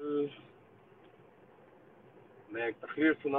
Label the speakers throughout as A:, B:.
A: मैं एक तकरीर सुना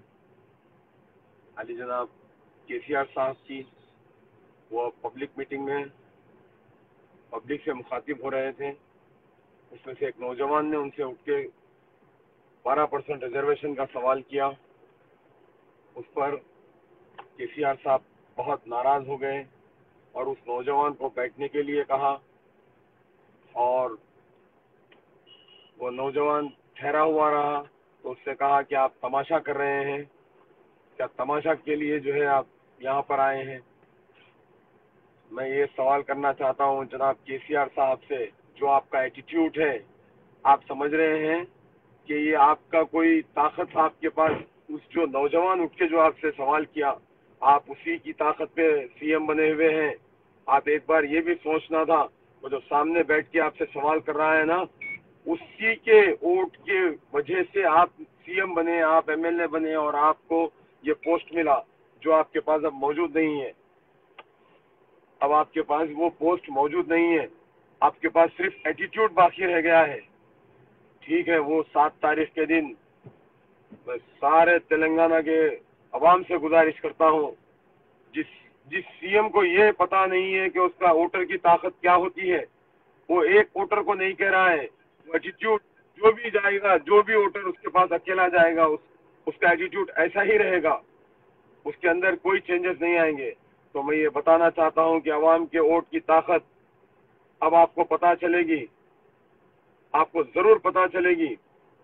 A: अली जनाब केसीआर साहब की। वो पब्लिक मीटिंग में पब्लिक से मुखातिब हो रहे थे। उसमें से एक नौजवान ने उनसे उठ के 12% रिजर्वेशन का सवाल किया। उस पर केसीआर साहब बहुत नाराज हो गए और उस नौजवान को बैठने के लिए कहा, और वो नौजवान ठहरा हुआ रहा। तो उससे कहा कि आप तमाशा कर रहे हैं क्या? तमाशा के लिए जो है आप यहाँ पर आए हैं? मैं ये सवाल करना चाहता हूँ जनाब केसीआर साहब से, जो आपका एटीट्यूड है, आप समझ रहे हैं कि ये आपका कोई ताकत आपके पास, उस जो नौजवान उठ के जो आपसे सवाल किया, आप उसी की ताकत पे सीएम बने हुए हैं। आप एक बार ये भी सोचना था, वो जो सामने बैठ के आपसे सवाल कर रहा है ना, उसी के वोट के वजह से आप सीएम बने, आप एमएलए बने और आपको ये पोस्ट मिला जो आपके पास अब मौजूद नहीं है। अब आपके पास वो पोस्ट मौजूद नहीं है, आपके पास सिर्फ एटीट्यूड बाकी रह गया है। ठीक है, वो 7 तारीख के दिन मैं सारे तेलंगाना के अवाम से गुजारिश करता हूँ, जिस जिस सीएम को ये पता नहीं है कि उसका वोटर की ताकत क्या होती है, वो एक वोटर को नहीं कह रहा है। वो एटीट्यूड, जो भी जाएगा, जो भी वोटर उसके पास अकेला जाएगा, उसका एटीट्यूड ऐसा ही रहेगा, उसके अंदर कोई चेंजेस नहीं आएंगे। तो मैं ये बताना चाहता हूँ कि अवाम के वोट की ताकत अब आपको पता चलेगी, आपको जरूर पता चलेगी।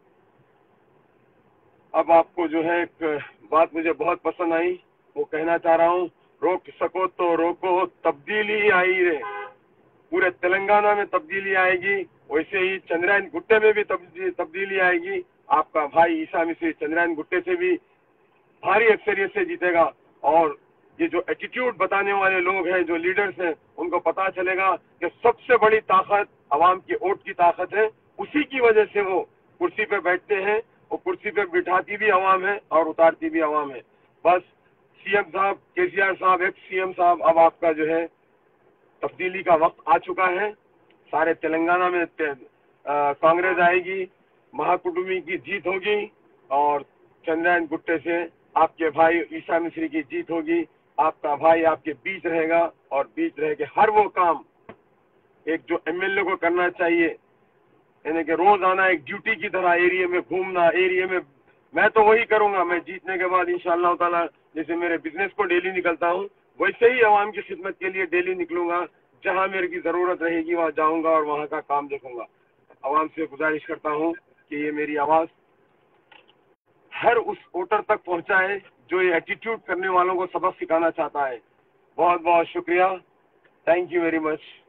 A: अब आपको जो है एक बात मुझे बहुत पसंद आई, वो कहना चाह रहा हूँ, रोक सको तो रोको, तब्दीली आई रे। पूरे तेलंगाना में तब्दीली आएगी, वैसे ही चंद्रायन गुट्टे में भी तब्दीली आएगी। आपका भाई ईसा मिस्री चंद्रायन गुट्टे से भी भारी अक्सरियत से जीतेगा। और ये जो एटीट्यूड बताने वाले लोग हैं, जो लीडर्स हैं, उनको पता चलेगा कि सबसे बड़ी ताकत आवाम की वोट की ताकत है। उसी की वजह से वो कुर्सी पे बैठते हैं। वो कुर्सी पे बिठाती भी आवाम है और उतारती भी आवाम है। बस सीएम साहब, केसीआर साहब, एक्स सीएम साहब, अब आपका जो है तब्दीली का वक्त आ चुका है। सारे तेलंगाना में कांग्रेस आएगी, महाकुटुंबी की जीत होगी और चंद्रायन गुट्टे से आपके भाई ईसा मिस्री की जीत होगी। आपका भाई आपके बीच रहेगा और बीच रह के हर वो काम एक जो एमएलए को करना चाहिए, यानी कि रोज आना एक ड्यूटी की तरह, एरिया में घूमना, एरिया में, मैं तो वही करूंगा। मैं जीतने के बाद इंशाअल्लाह ताला, जैसे मेरे बिजनेस को डेली निकलता हूँ, वैसे ही आवाम की खिदमत के लिए डेली निकलूंगा। जहां मेरे की जरूरत रहेगी वहां जाऊंगा और वहां का काम देखूंगा। आवाम से गुजारिश करता हूँ कि ये मेरी आवाज हर उस वोटर तक पहुंचाए जो ये एटीट्यूड करने वालों को सबक सिखाना चाहता है। बहुत बहुत शुक्रिया। Thank you very much.